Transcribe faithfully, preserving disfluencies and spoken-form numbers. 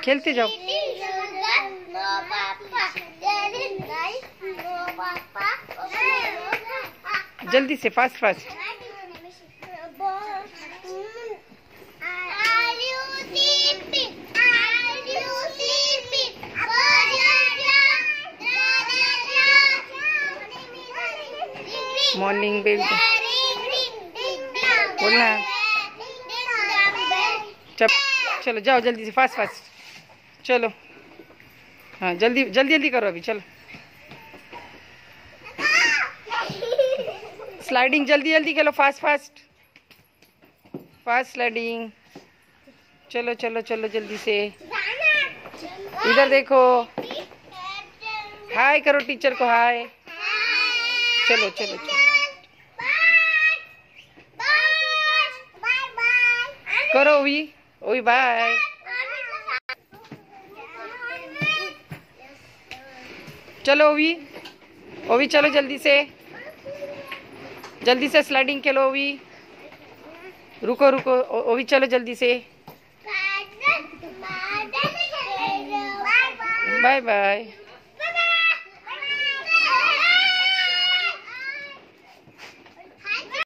खेलते जाओ। जल्दी से, फास्ट फास्ट। मॉर्निंग बेल बोलना। चलो जाओ जल्दी से, फास्ट फास्ट चलो। हाँ जल्दी जल्दी जल्दी करो अभी, चलो स्लाइडिंग जल्दी जल्दी करो, फास्ट फास्ट फास्ट स्लाइडिंग। चलो चलो चलो जल्दी से। इधर देखो, हाय करो टीचर को, हाय। चलो चलो चलो करो ओवी, ओवी बाय। चलो ओवी, ओवी चलो जल्दी से, जल्दी से स्लाइडिंग खेलो ओवी। रुको रुको ओवी, चलो जल्दी से। Bye bye.